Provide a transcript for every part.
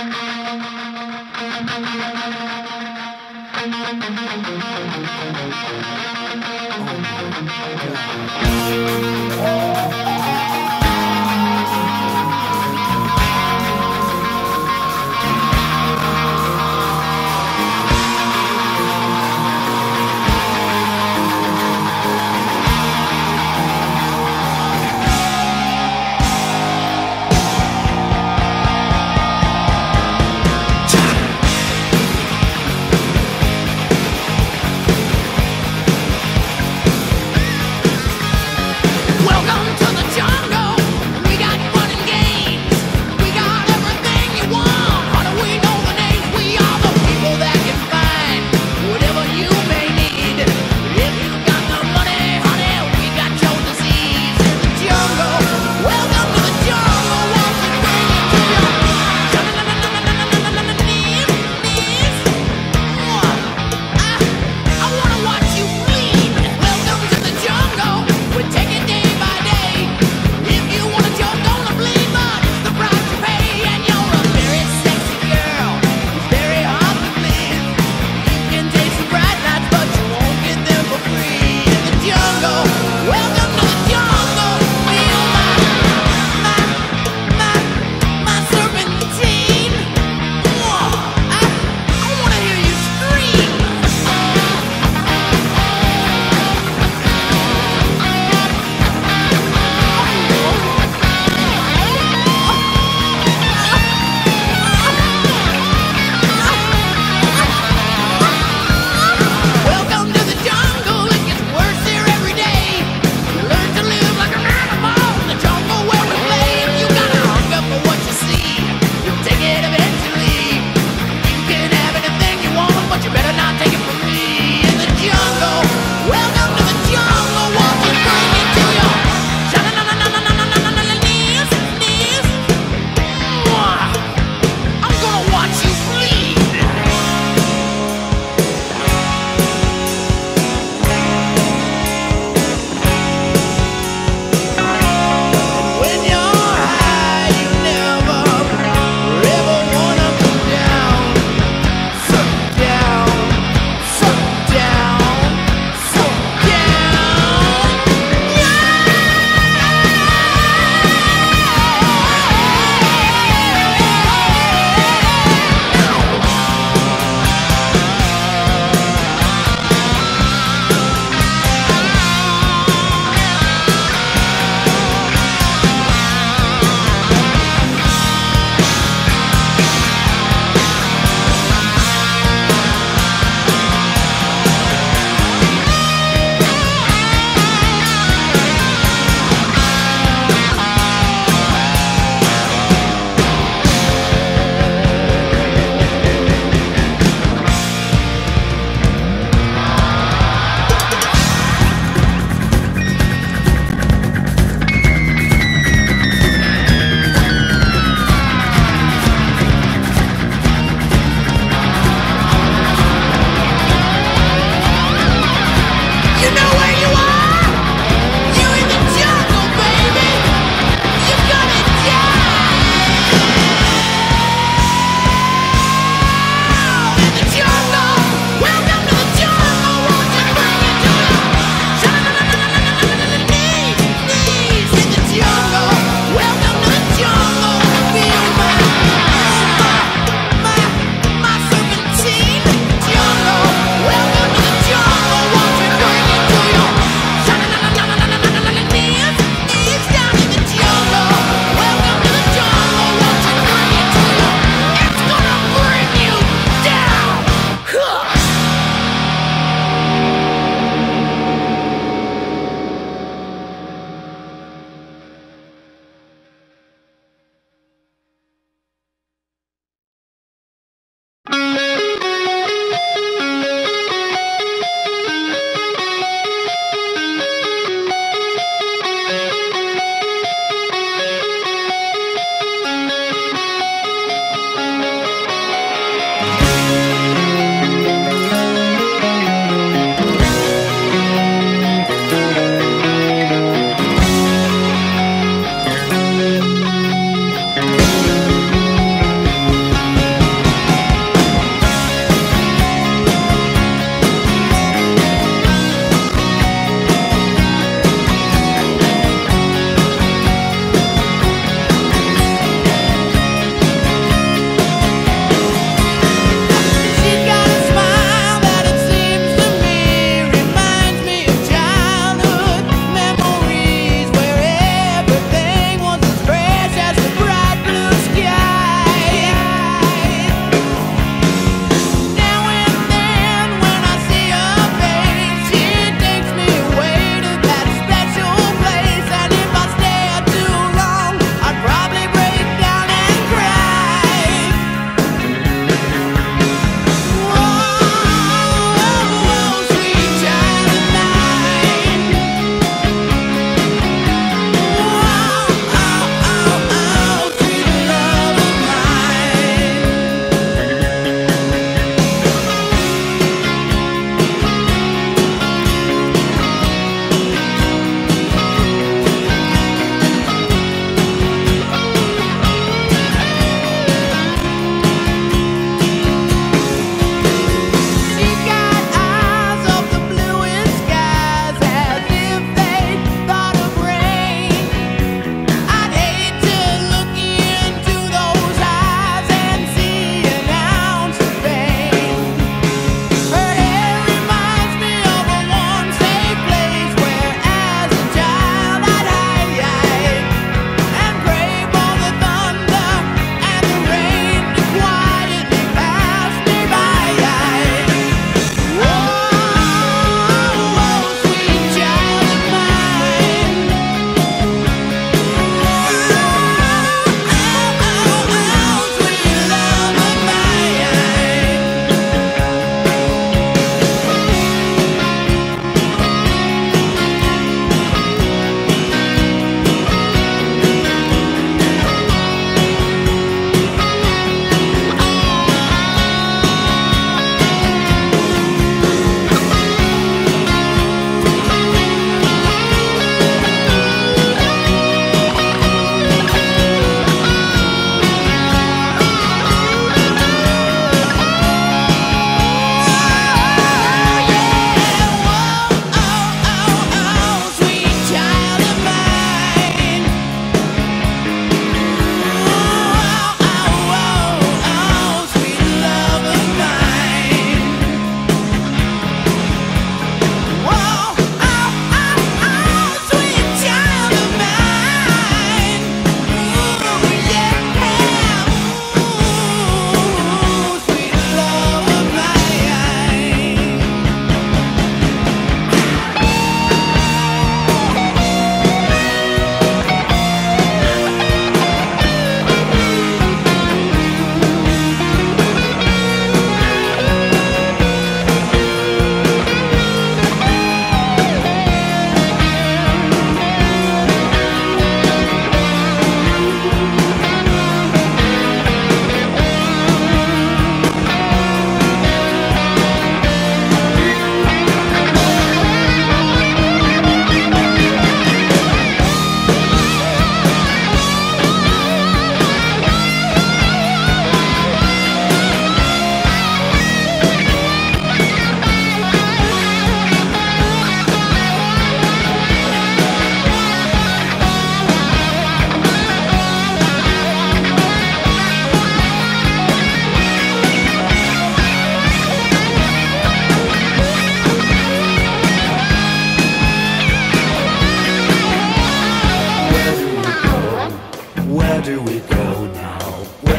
Welcome to the jungle.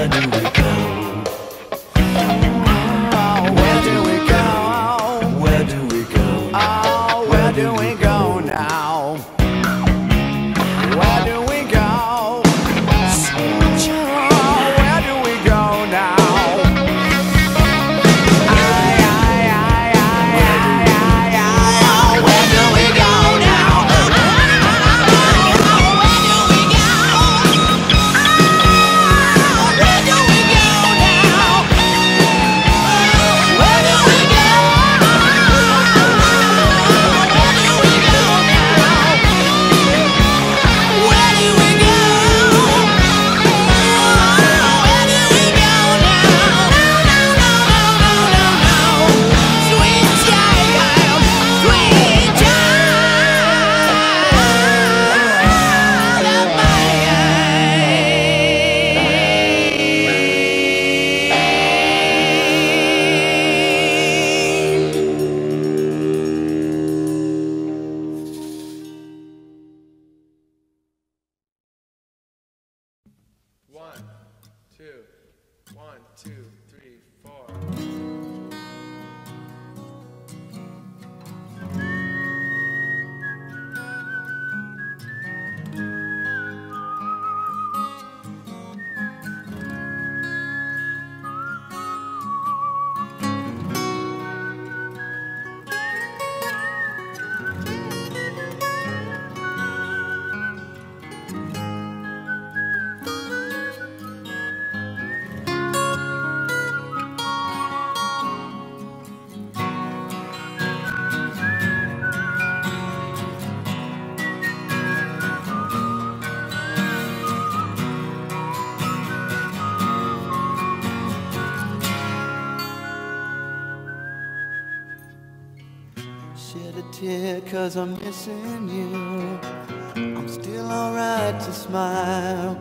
tear 'cause I'm missing you. I'm still alright to smile.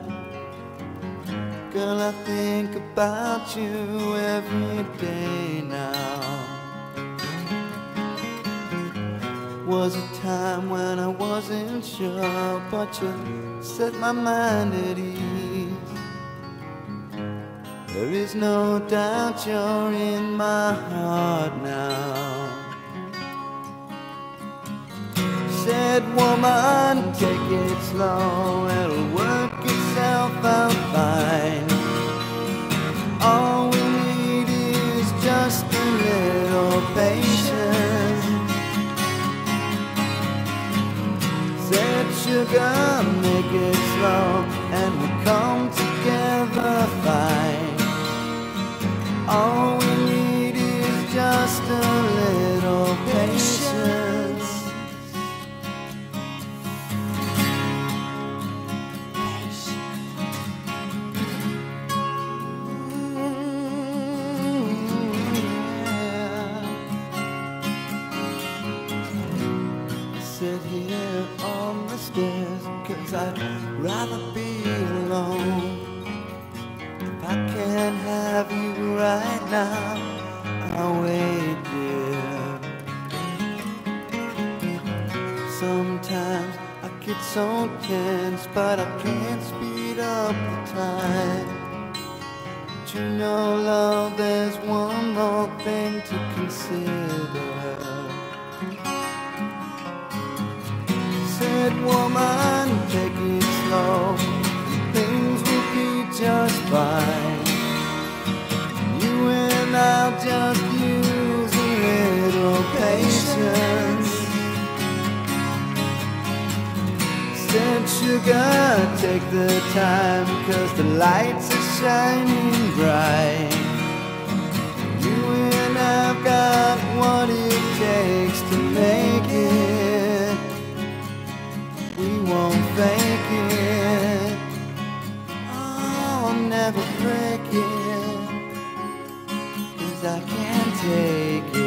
Girl, I think about you every day now. Was a time when I wasn't sure, but you set my mind at ease. There is no doubt you're in my heart now. Said, woman, take it slow, it'll work itself out fine. All we need is just a little patience. Said, sugar, make it slow, and we'll come together fine. All we need is just a little patience. Sit here on the stairs, 'cause I'd rather be alone. If I can't have you right now, I'll wait, dear. Sometimes I get so tense, but I can't speed up the time. But you know, love, there's one more thing to consider. Said, woman, take it slow, things will be just fine. You and I'll just use a little patience. Said, sugar, take the time, 'cause the lights are shining bright. You and I've got what it takes to make it. We won't fake it. I'll never break it, 'cause I can't take it.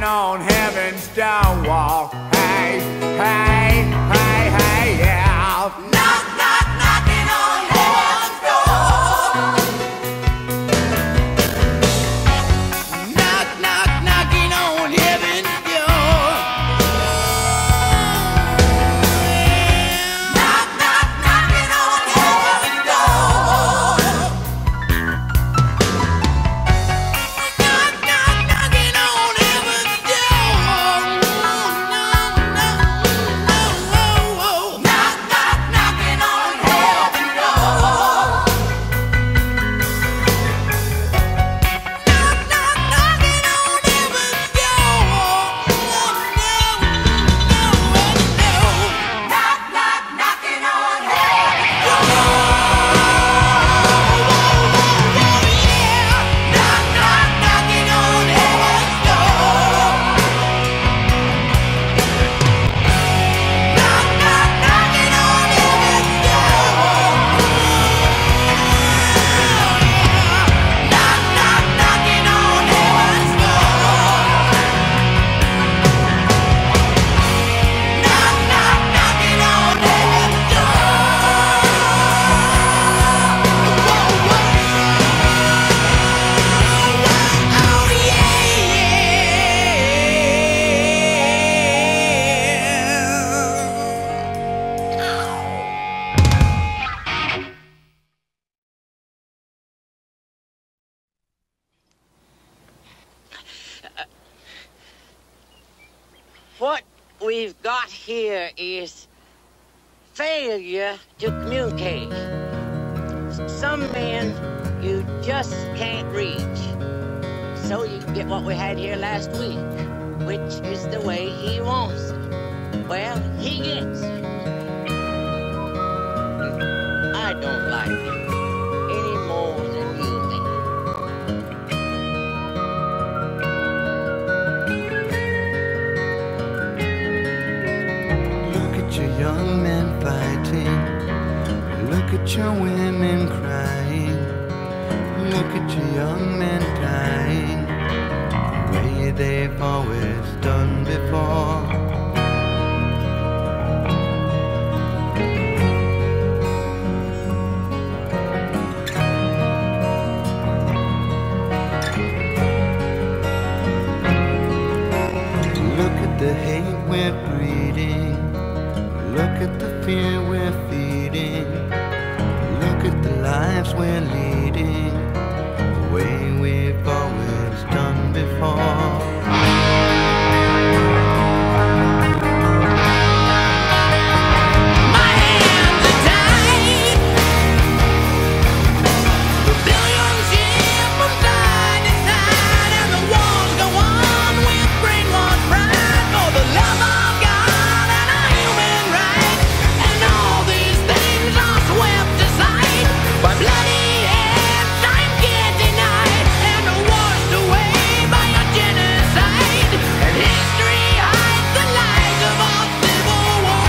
knocking on heaven's door wall. Hey, hey, hey, hey, yeah. Knock, knock, knocking on heaven's door. Knock, knock, knocking on heaven's door. Knock, knock, knocking on heaven's door. Knock, knock, knocking on heaven's door. Knock, knock, knocking on heaven's door. Knock, knock, knocking on heaven's Knock, knock, knocking on heaven's door. Knock, knock, knocking on heaven's door. Knock, knock, knocking on heaven's door. Knock, knock, knocking on heaven's door. Knock, knock, knocking on heaven's What we've got here is failure to communicate. Some men you just can't reach. So you get what we had here last week, which is the way he wants it. Well, he gets it. I don't like it any more than you do. Look at your young men fighting. Look at your women crying. Look at your young men dying the way they've always done before. Look at the hate we're breeding. Look at the fear we're feeding. Look at the lives we're leading the way we've always done before. My hands are tied. The billions shift from side to side, and the wars go on with brainwashed pride for the love of God and our human rights. And all these things are swept aside by bloody hands time can't deny, and are washed away by a genocide. And history hides the lies of our civil war.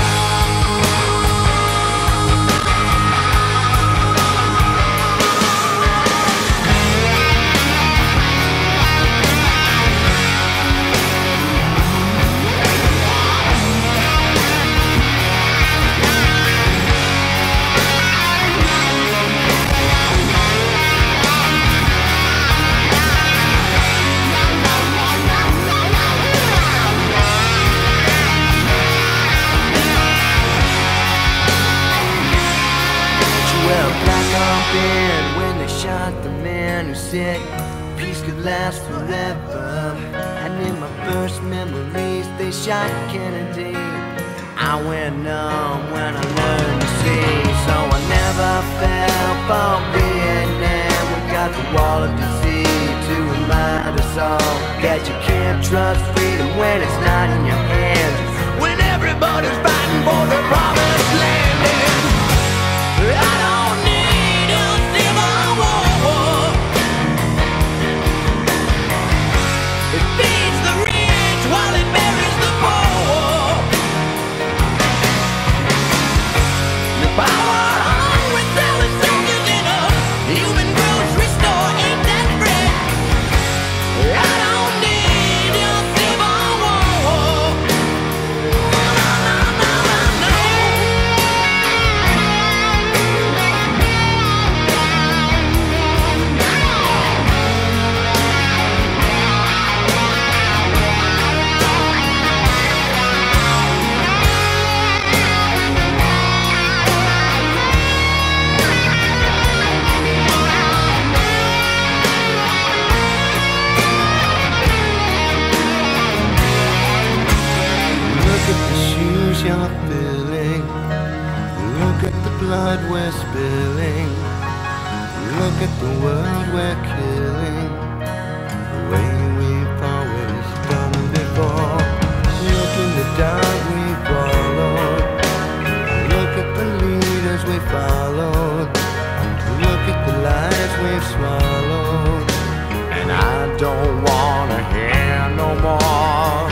Well, black on bed when they shot the man who said peace could last forever. And in my first memories, they shot Kennedy. I went numb when I learned to see, so I never fell for Vietnam. We got the wall of disease to remind us all that you can't trust freedom when it's not in your hands. When everybody's fighting for the promised land. I don't need a civil war. It feeds the rich while it buries the poor. The power hungry selling soldiers in a human grocery store ain't that bread. I don't need a civil Look at the world we're killing, the way we've always done before. Look in the dark we followed, look at the leaders we followed, look at the lies we've swallowed, and I don't wanna hear no more.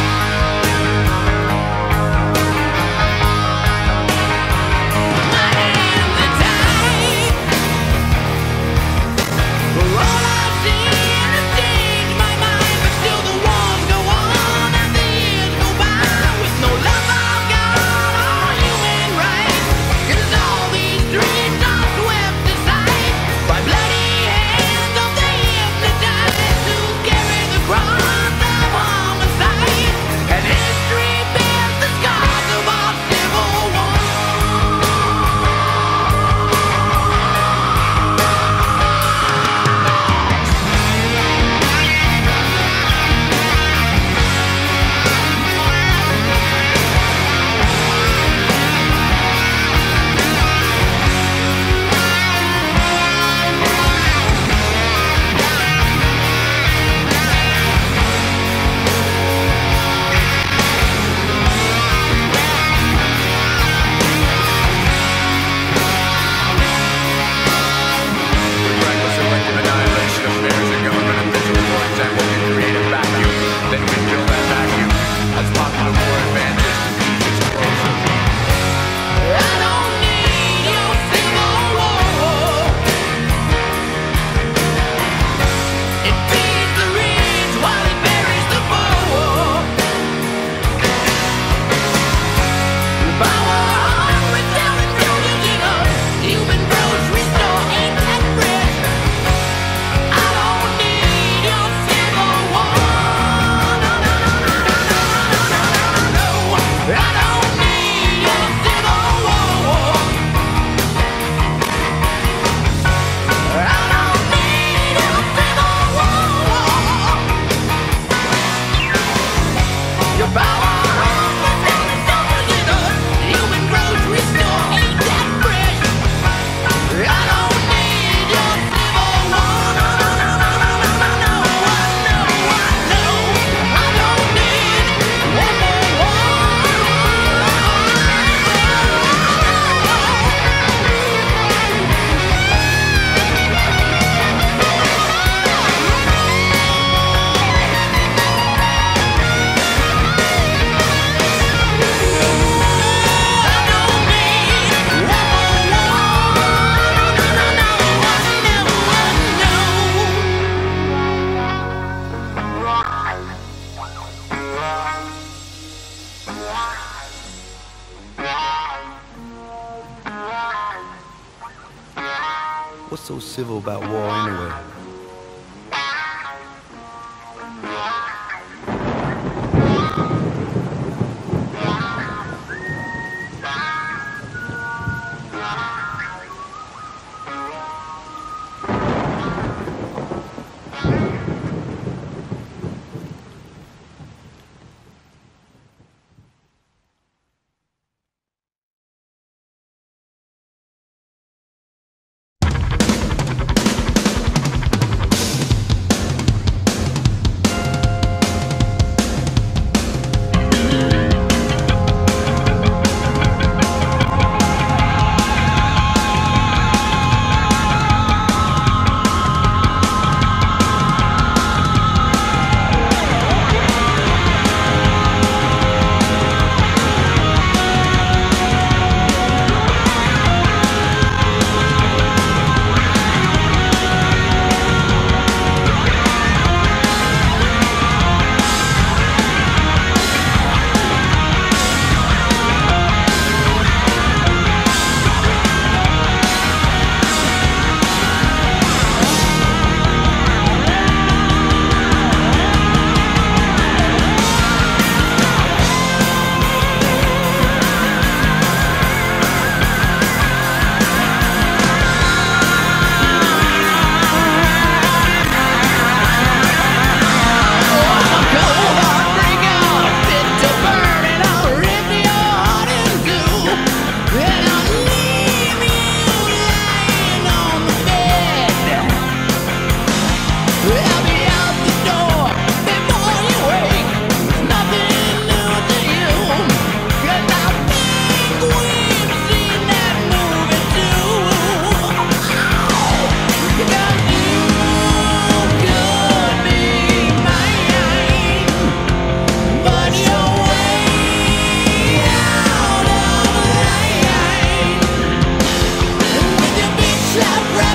What's so civil about war anyway?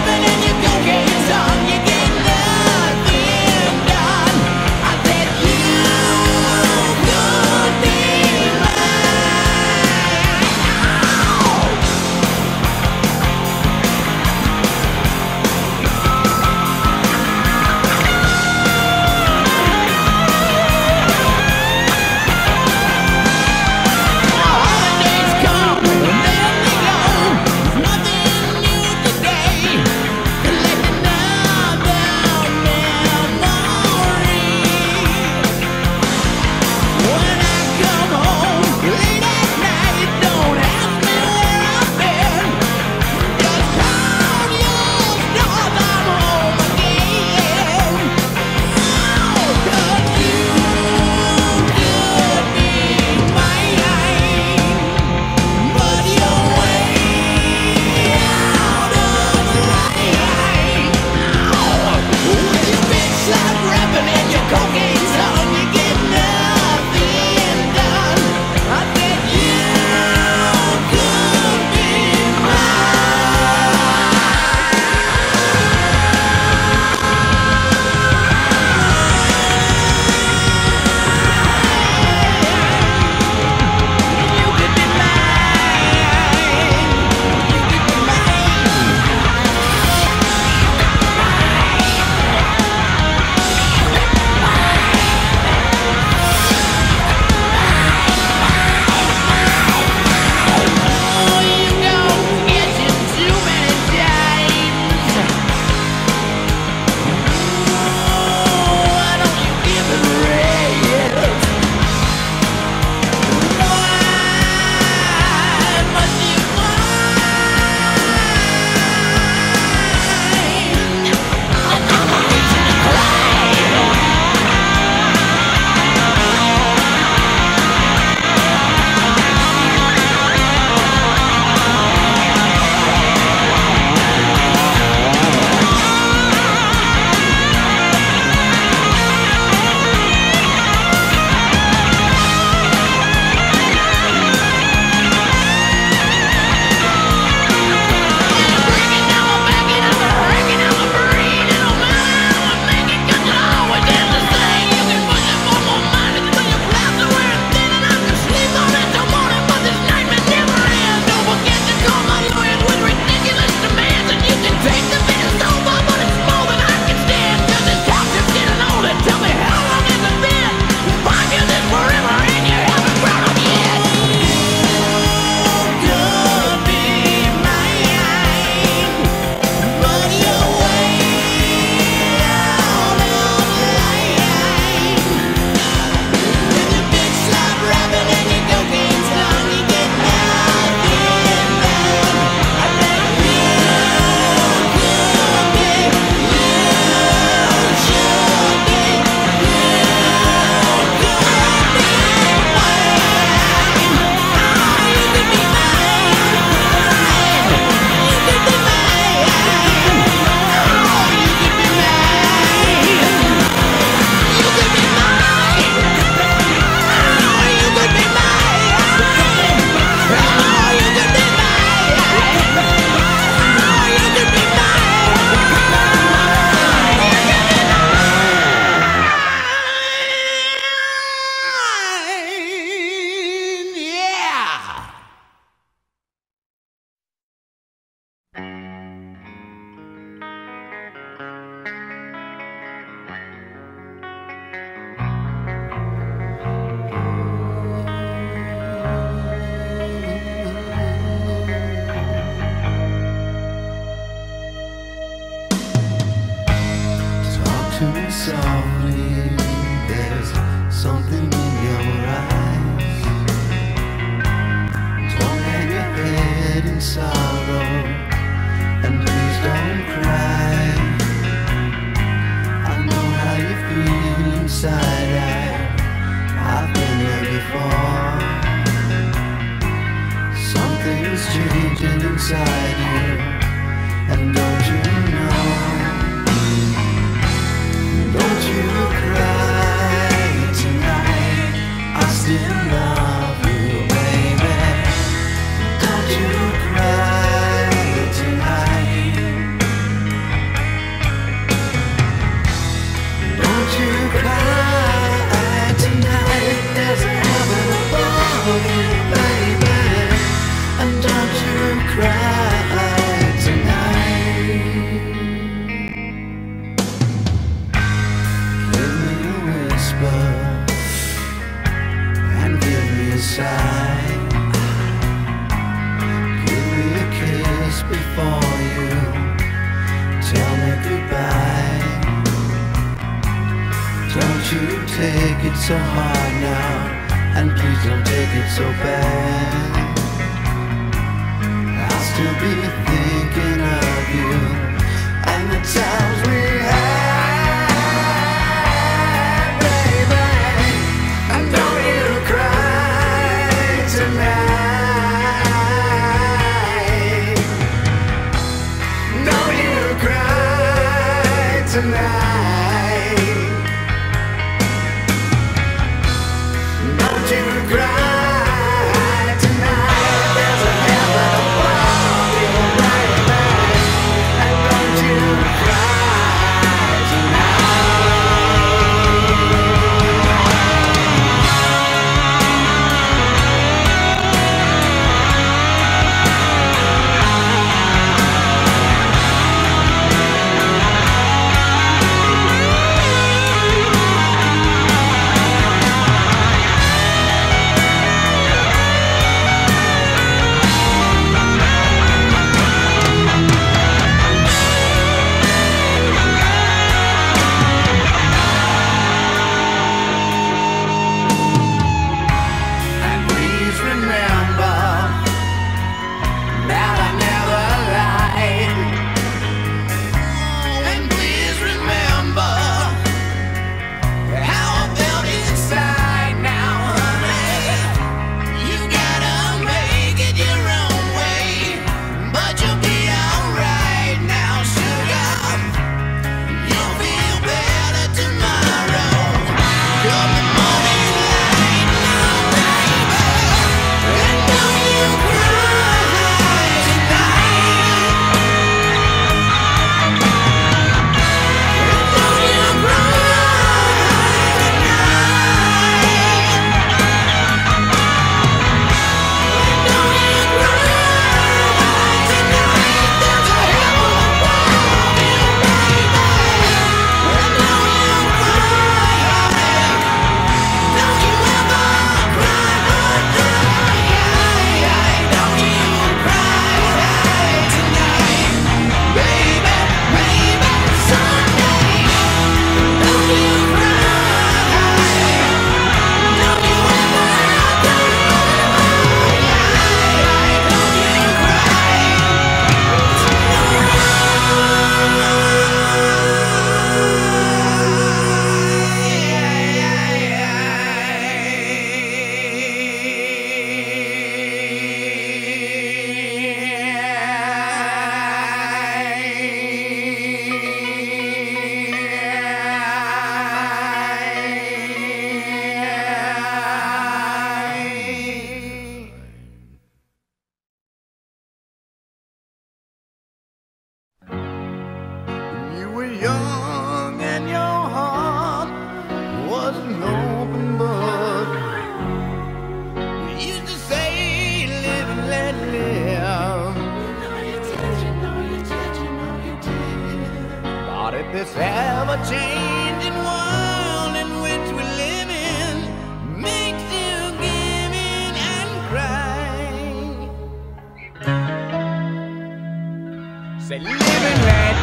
inside you. And don't you know, don't you cry tonight, I still love you, baby. Don't you cry tonight, take it so hard now, and please don't take it so bad. I'll still be thinking of you and the times we had, baby. And don't you cry tonight. Don't you cry tonight. Don't you cry tonight. There's a heaven above you, baby. And don't you cry young and your heart was an open book. You used to say, live and let live. But if this ever-changing world in which we live in makes you give in and cry, say live and let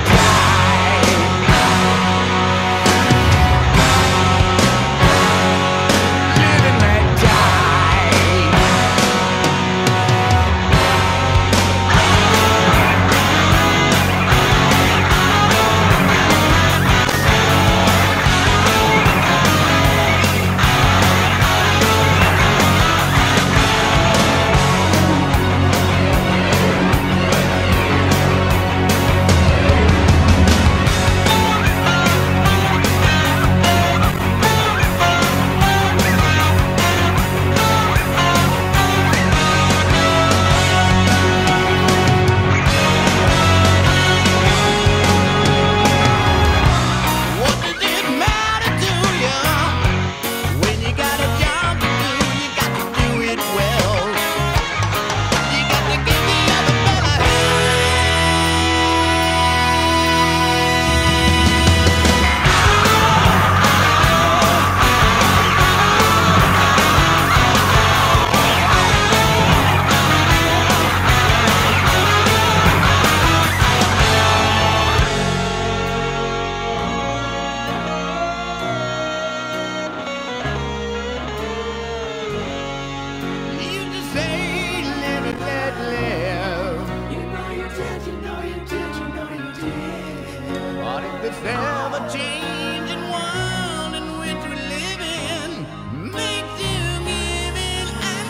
This ever-changing world in which we live in makes you give in and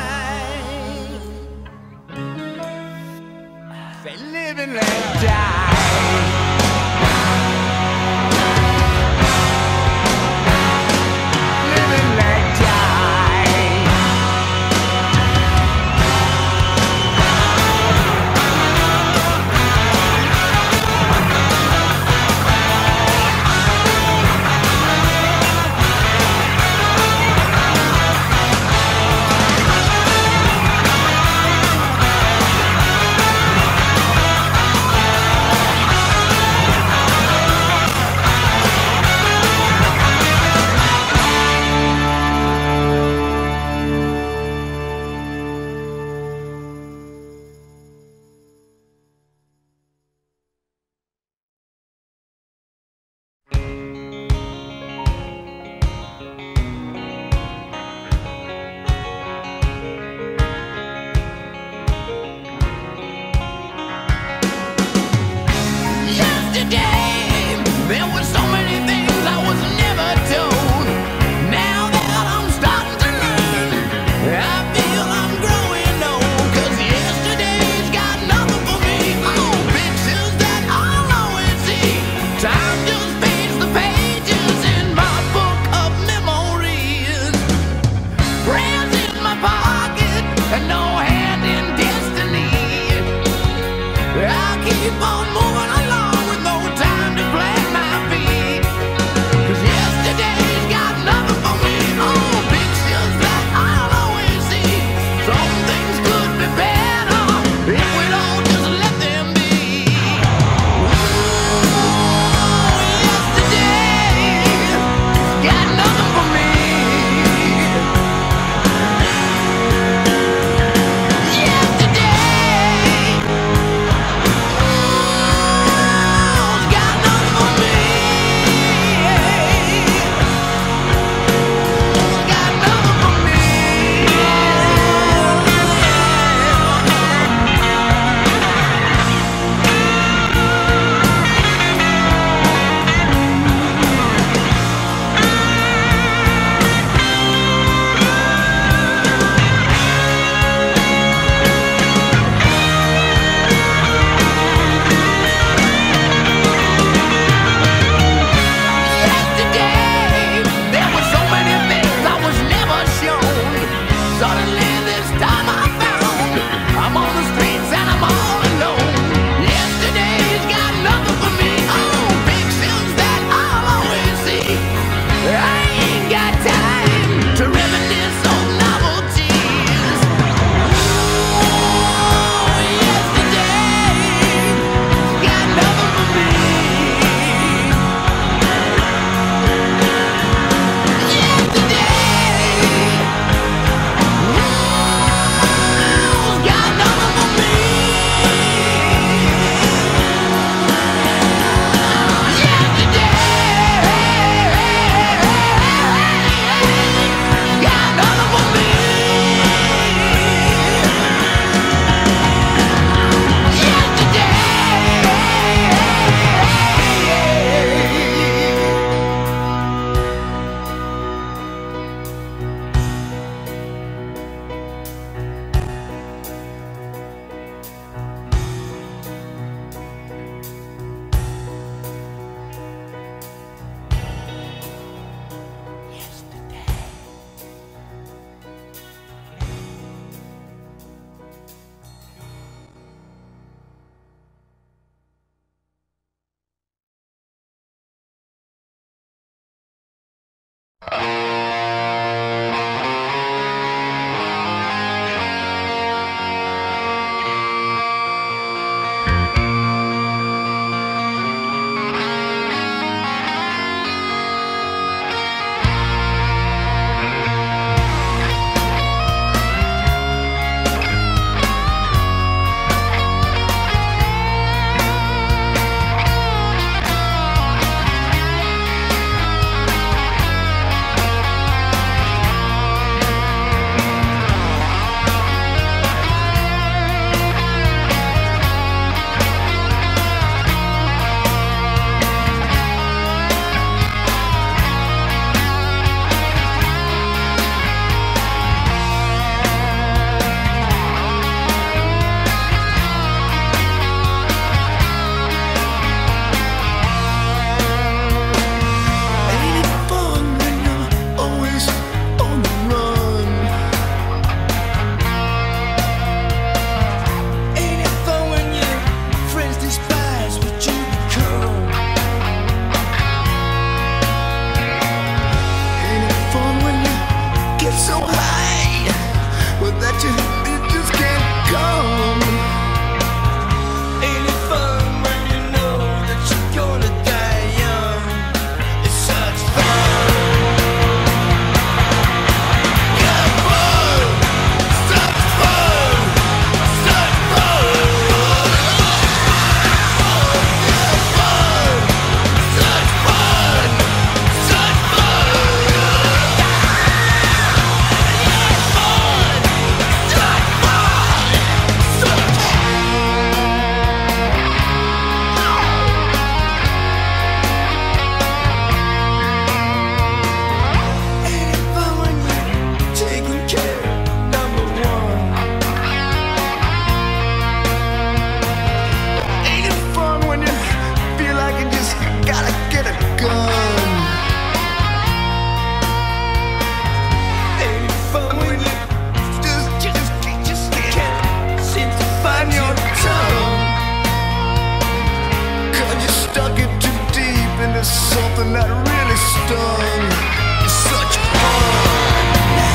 cry. Say, live and let die. Live and let die. Yesterday, there were so many things I was never told. Now that I'm starting to learn, I feel I'm growing old. 'Cause yesterday's got nothing for me. Oh, pictures that I'll always see. Time just fades the pages in my book of memories. Prayers in my pocket and no hand in destiny. I'll keep on moving along with no time to plant my feet. 'Cause yesterday's got nothing for me. Oh, pictures that I'll always see. Some things could be better if we'd all just let them be. Ooh, yesterday's got nothing for me. Yesterday got nothing for me. Got nothing for me. Yesterday, there were so many things I was never shown. Suddenly this time I found I'm on the streets and I'm all alone. Yesterday's got nothing for me. Oh, pictures that I'll always see. I ain't got time to reminisce on novelties. Ooh, yesterday's got nothing for me. something that really stung. Such fun.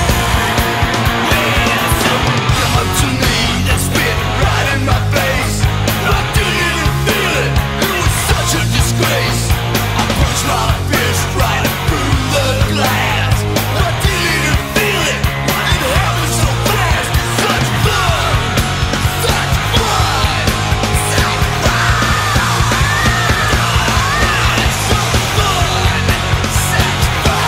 When someone come to me and spit right in my face, I didn't even feel it. It was such a disgrace. I punched my fist right through the glass. I didn't even feel it. It happened so fast. Such fun. Such fun. Such fun. Such fun. Such fun.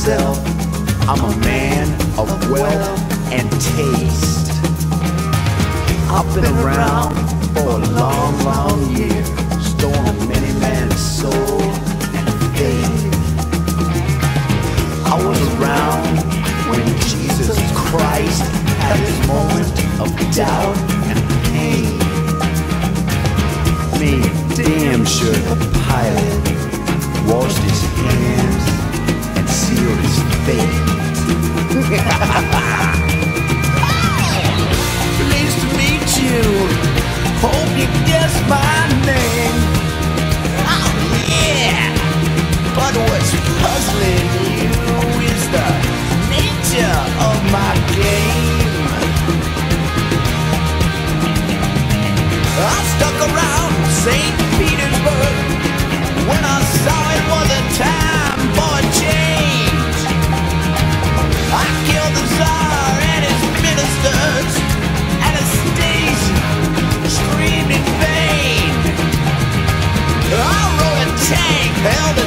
myself. I'm a man of wealth and taste. I've been around for a long, long year, stolen many man's soul and faith. I was around when Jesus Christ had his moment of doubt and pain. Made damn sure the pilot washed his hands and sealed his fate. Pleased to meet you. Hope you guess my name. Oh yeah. But what's puzzling you is the nature of my game. I stuck around St. Petersburg when I saw it was a time for a change. I killed the Tsar and his ministers. Anastasia screamed in vain. I rode a tank, held a